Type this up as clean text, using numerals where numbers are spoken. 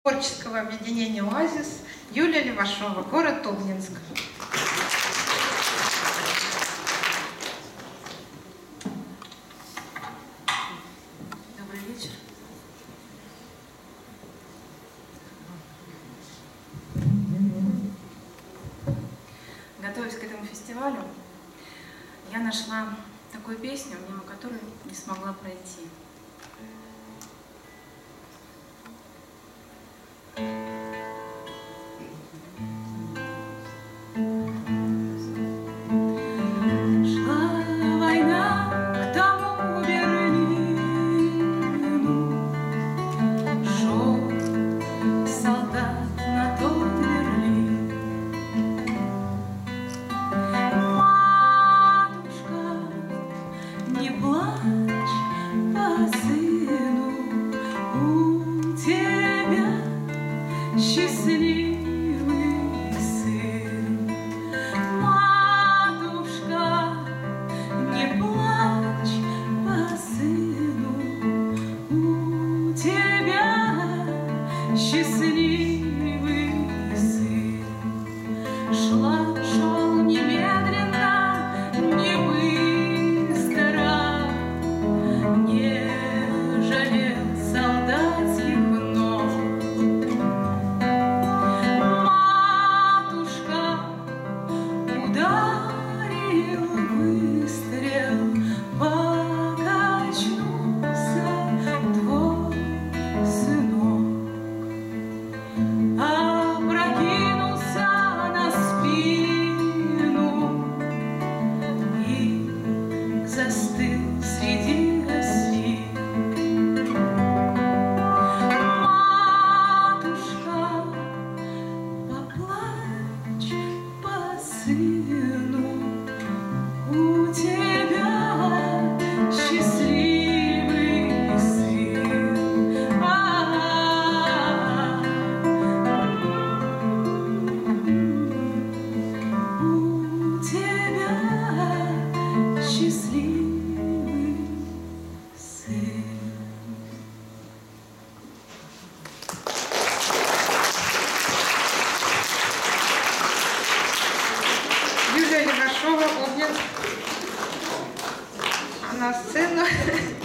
Творческого объединения «Оазис» Юлия Левашова, город Обнинск. Добрый вечер. Готовясь к этому фестивалю, я нашла такую песню, мимо которой не смогла пройти. Счастливый сын, матушка, не плачь по сыну, у тебя счастливый сын. Шел немедленно, не быстро, не жалел солдатских ног. Ударил выстрел, покачнулся твой сынок, опрокинулся на спину и застыл среди гостей. Матушка, поплачь по сыну, у тебя счастливый сын. У тебя счастливый сын. Юлия Левашова, Обнинск, на сцену.